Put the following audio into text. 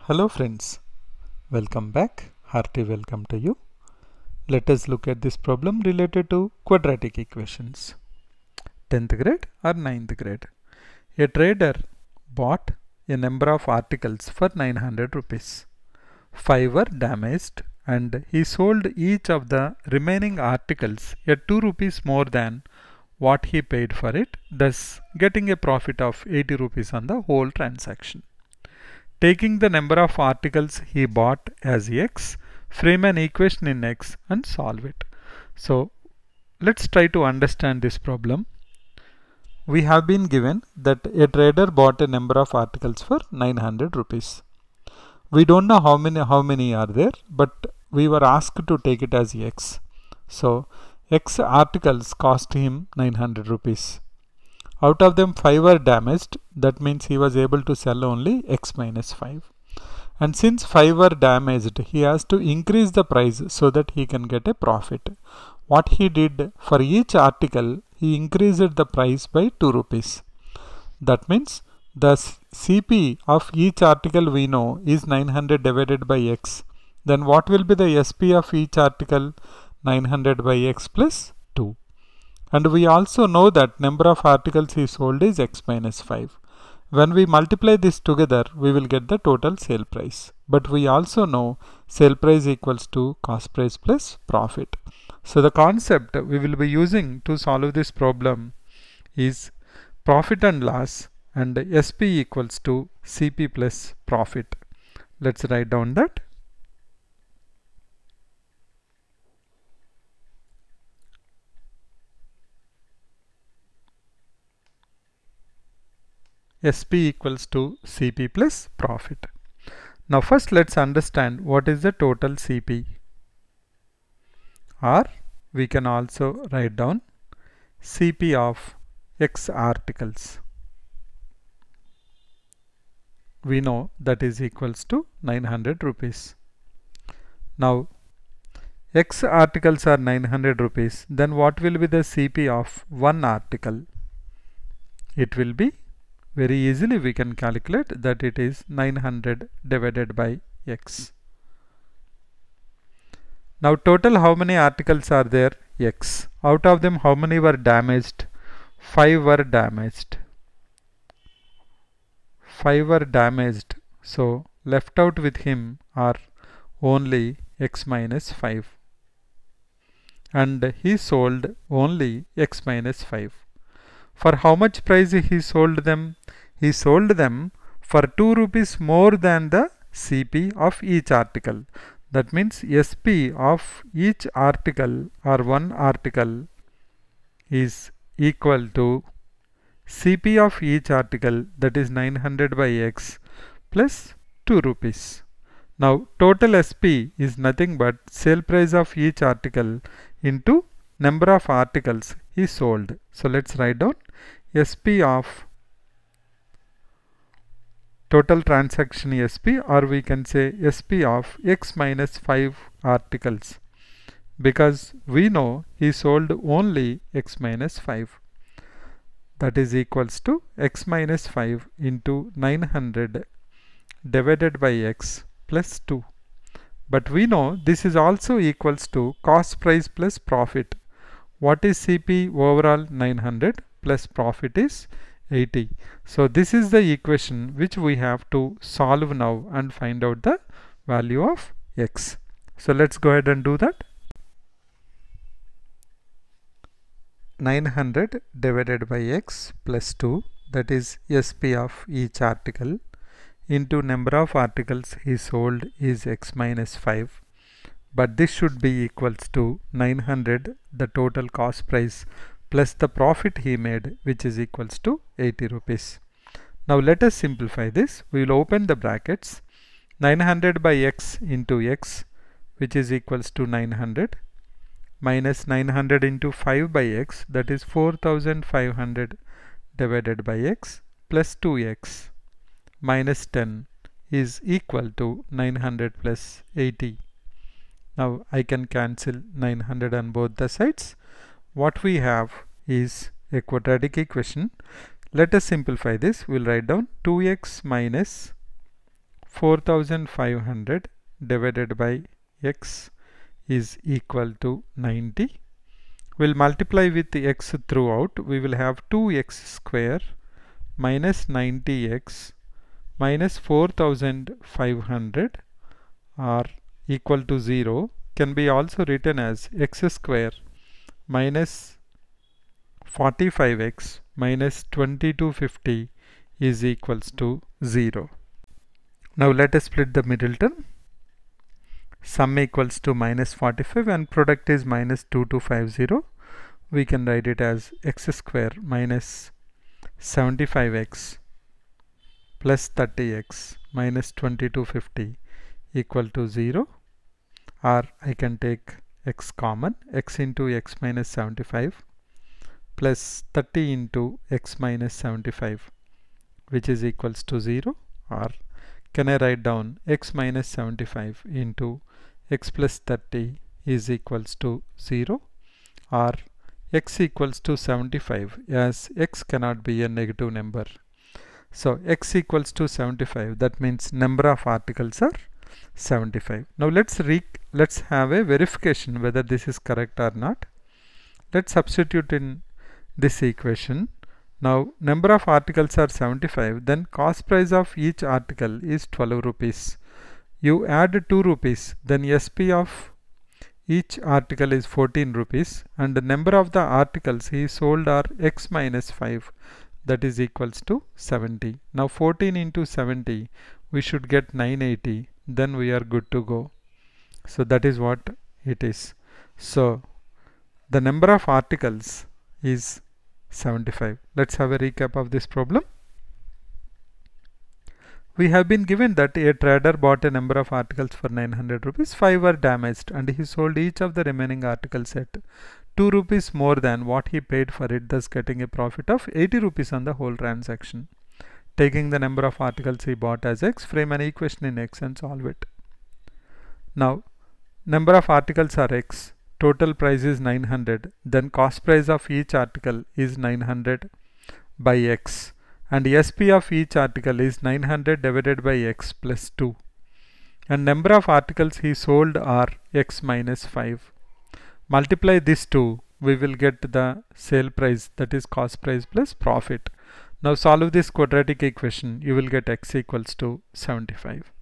Hello friends, welcome back. Hearty welcome to you. Let us look at this problem related to quadratic equations. 10th grade or 9th grade. A trader bought a number of articles for 900 rupees. 5 were damaged and he sold each of the remaining articles at 2 rupees more than what he paid for it, thus getting a profit of 80 rupees on the whole transaction. Taking the number of articles he bought as x, frame an equation in x and solve it. So let's try to understand this problem. We have been given that a trader bought a number of articles for 900 rupees. We don't know how many are there, but we were asked to take it as x. So x articles cost him 900 rupees. Out of them 5 were damaged, that means he was able to sell only x minus 5. And since 5 were damaged, he has to increase the price so that he can get a profit. What he did, for each article, he increased the price by 2 rupees. That means the CP of each article we know is 900 divided by x. Then what will be the SP of each article? 900 by x plus 2. And we also know that number of articles he sold is x minus 5. When we multiply this together, we will get the total sale price. But we also know sale price equals to cost price plus profit. So the concept we will be using to solve this problem is profit and loss, and SP equals to CP plus profit. Let's write down that. SP equals to CP plus profit. Now first let's understand what is the total CP. Or we can also write down CP of X articles. We know that is equals to 900 rupees. Now X articles are 900 rupees. Then what will be the CP of one article? It will be very easily we can calculate that it is 900 divided by x. Now total how many articles are there? X. Out of them how many were damaged? 5 were damaged. 5 were damaged. So left out with him are only x minus 5. And he sold only x minus 5. For how much price he sold them? He sold them for 2 rupees more than the CP of each article. That means SP of each article or one article is equal to CP of each article, that is 900 by x plus 2 rupees. Now total SP is nothing but sale price of each article into number of articles he sold. So let's write down SP of total transaction SP, or we can say SP of x minus 5 articles, because we know he sold only x minus 5. That is equals to x minus 5 into 900 divided by x plus 2. But we know this is also equals to cost price plus profit. What is CP overall? 900 plus profit is 80. So this is the equation which we have to solve now and find out the value of x. So let's go ahead and do that. 900 divided by x plus 2, that is SP of each article, into number of articles he sold is x minus 5. But this should be equals to 900, the total cost price, plus the profit he made, which is equals to 80 rupees. Now let us simplify this. We will open the brackets. 900 by x into x, which is equals to 900, minus 900 into 5 by x, that is 4500 divided by x, plus 2x minus 10 is equal to 900 plus 80. Now I can cancel 900 on both the sides. What we have is a quadratic equation. Let us simplify this. We'll write down 2x minus 4500 divided by x is equal to 90. We'll multiply with the x throughout. We will have 2x square minus 90x minus 4500 are equal to 0, can be also written as x square minus 45x minus 2250 is equals to 0. Now let us split the middle term. Sum equals to minus 45 and product is minus 2250. We can write it as x square minus 75x plus 30x minus 2250 equal to 0, or I can take x common, x into x minus 75 plus 30 into x minus 75, which is equals to 0, or can I write down x minus 75 into x plus 30 is equals to 0, or x equals to 75, as x cannot be a negative number. So x equals to 75, that means number of articles are 75. Now let's have a verification whether this is correct or not. Let's substitute in this equation. Now number of articles are 75, then cost price of each article is 12 rupees. You add 2 rupees, then SP of each article is 14 rupees, and the number of the articles he sold are x minus 5, that is equals to 70. Now 14 into 70, we should get 980, then we are good to go. So that is what it is. So the number of articles is 75. Let's have a recap of this problem. We have been given that a trader bought a number of articles for 900 rupees, 5 were damaged, and he sold each of the remaining articles at 2 rupees more than what he paid for it, thus getting a profit of 80 rupees on the whole transaction. Taking the number of articles he bought as x, frame an equation in x and solve it. Now number of articles are x, total price is 900, then cost price of each article is 900 by x, and SP of each article is 900 divided by x plus 2, and number of articles he sold are x minus 5. Multiply this 2, we will get the sale price, that is cost price plus profit. Now solve this quadratic equation, you will get x equals to 75.